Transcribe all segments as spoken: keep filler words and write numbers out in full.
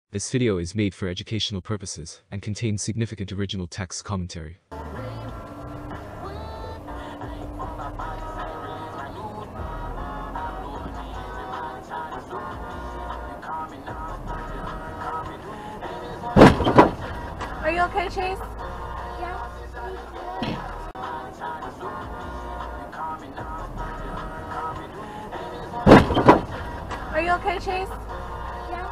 This video is made for educational purposes and contains significant original text commentary. Are you okay, Chase? Yeah. Are you okay, Chase? Yeah.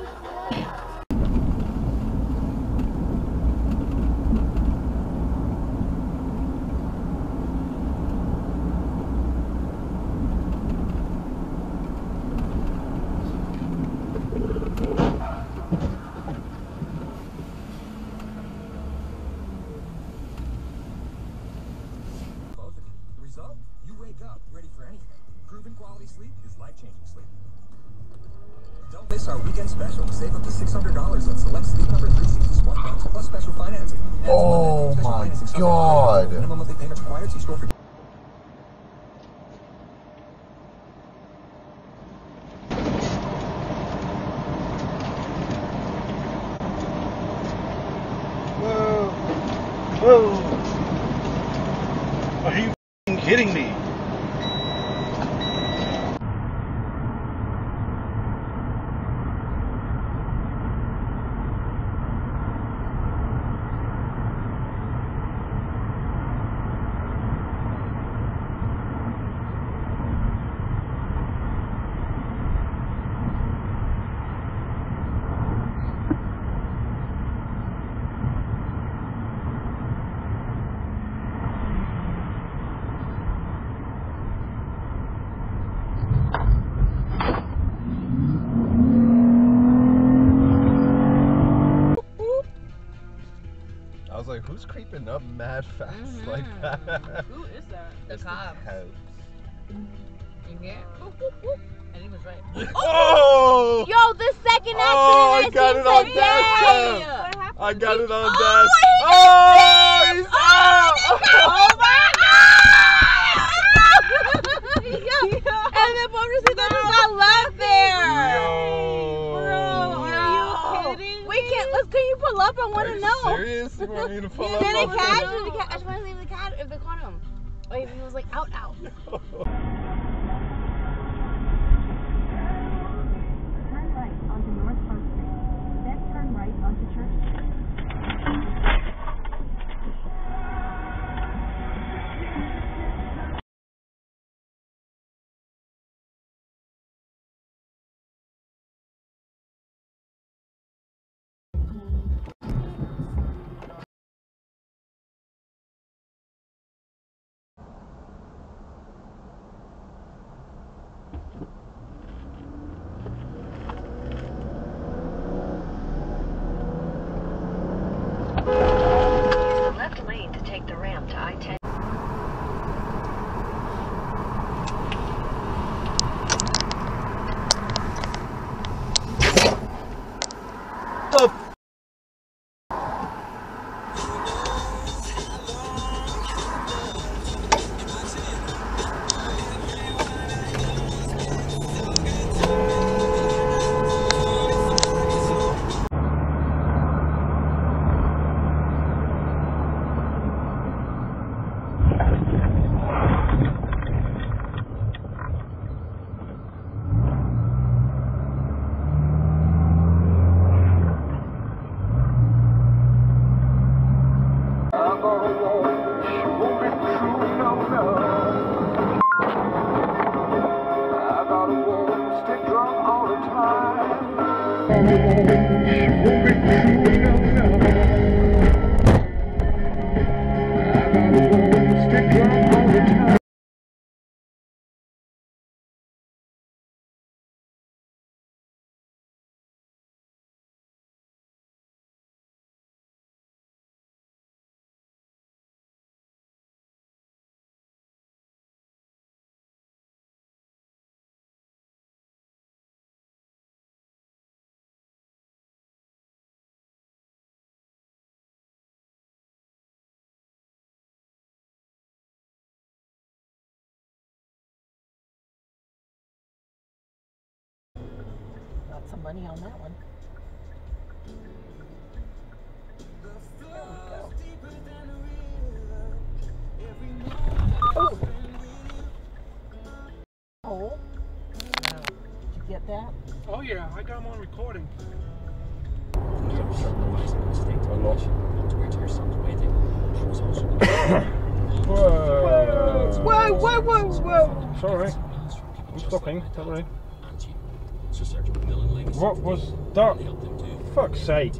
The result? You wake up ready for anything. Proven quality sleep is life-changing sleep. Don't miss our weekend special. Save up to six hundred dollars on select Sleep Number three sixty smart phones plus special financing. And Oh special my financing God. Minimum monthly payments required. See store for Whoa. Whoa. Are you f***ing kidding me? I was like, who's creeping up mad fast Mm-hmm. like that? Who is that? The It's cop. cops. You hear? Whoop, whoop, whoop. And he was right. Oh! Yo, the second accident Oh, I I got seen it on today. dash cam. What happened? I got it on Oh, dash. he Oh, he's Oh out! my god! Yo. And the motorcycle just got left there. Yo. Bro, are Yo. you kidding Wait, can let's can you pull up? I want Are to you know. serious? You want me to pull up? Did they on catch? you? Did they catch? I just want to see if they caught if they caught him. Like if he was like out, out. Turn right onto North Park Street. Then turn right onto Church Street. Use the left lane to take the ramp to I ten. Got some money on that one. I'm on recording. Whoa! Whoa, whoa, whoa, whoa! Sorry. I'm stopping, don't worry. What was that? Fuck's sake.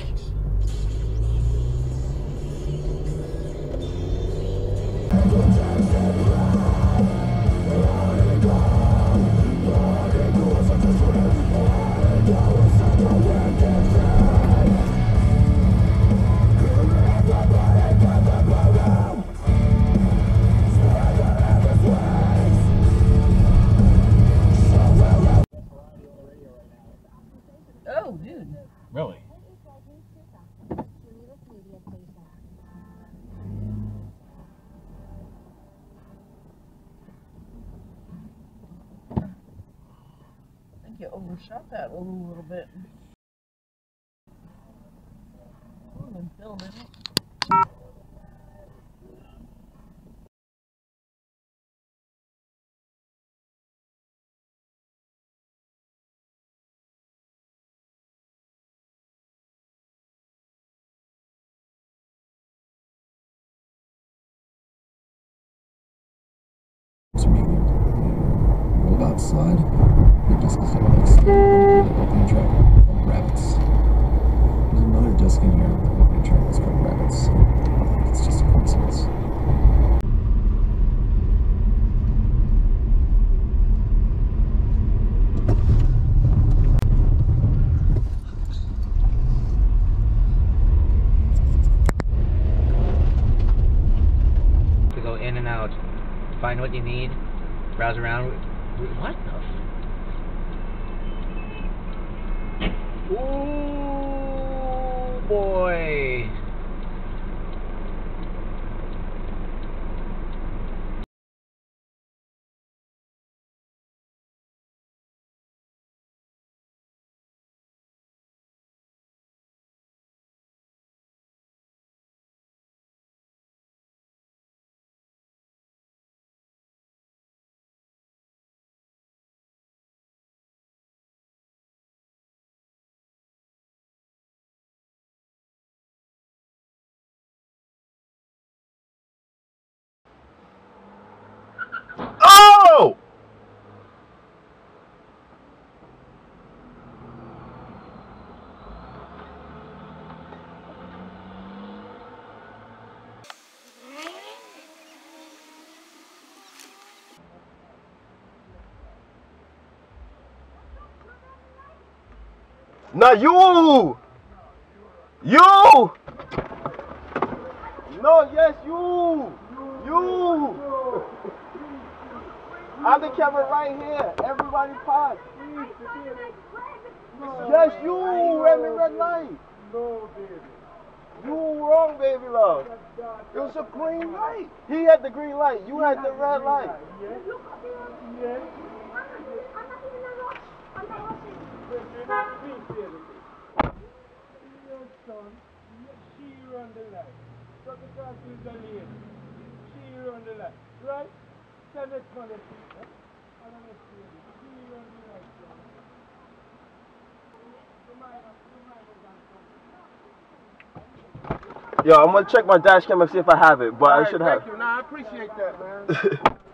Oh, dude. Really? I think you overshot that a little, little bit. Oh, I'm filming it. Rolled outside, the disc is like the opening track called Rabbits. There's another disc in here with the opening track that's called Rabbits. It's just a coincidence. To go in and out, find what you need, browse around. What the? Ooh, boy. Oh! Not you! You! No, yes, you! You! I have the camera right here. Everybody park. Yes, you ran the red light. No, baby. You wrong, baby love. It was a green light. He had the green light. You had the red light. Yes. Yes. She run the light. Talk across with the lady. She run the light. Right? Send it for the people. I don't know if she run the light. Yo, I'm gonna check my dash cam and see if I have it, but I should have. Thank you. Nah, I appreciate that, man.